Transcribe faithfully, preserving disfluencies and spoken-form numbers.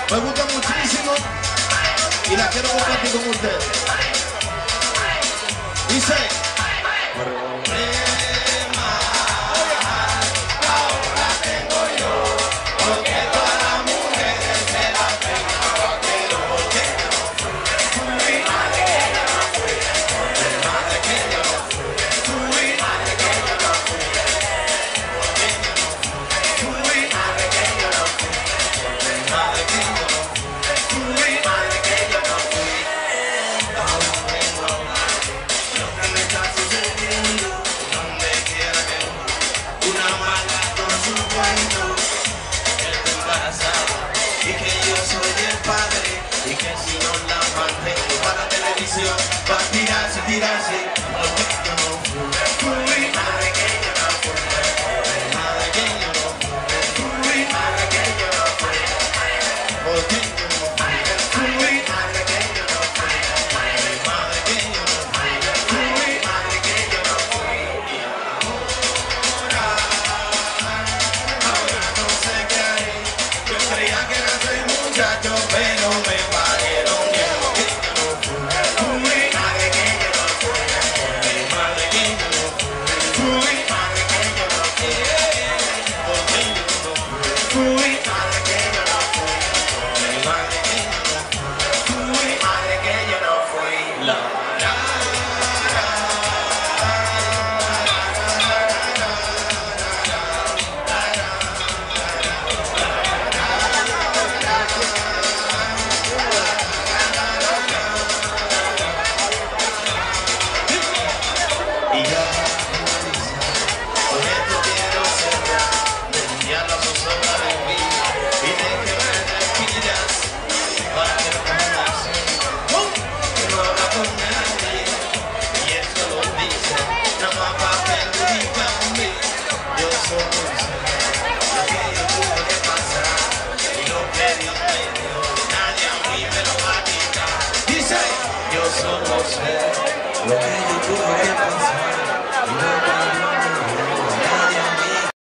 Me gusta muchísimo y la quiero compartir con ustedes. Dice: problema ahora tengo yo, porque todas las mujeres se la pegan a vaquero. Porque fui madre que yo no fui, madre que yo no fui, fui madre que yo no fui, porque yo no fui, fui madre que yo no fui, madre que yo no fui, fui madre que yo no fui. Ahora tengo lo que me está sucediendo, donde quiera que voy, una mala con su cuento, que estoy embarazada y que yo soy el padre y que si no la mantengo para la televisión va a tirarse, tirarse. Porque yo no fui, fui madre que yo no fui, madre que yo no fui, fui madre que yo no fui, porque yo no fui, fui madre que yo no fui, madre que yo no fui, fui madre que yo no fui. Y ahora, ahora no sé qué hay. Yo creía que era ese muchacho.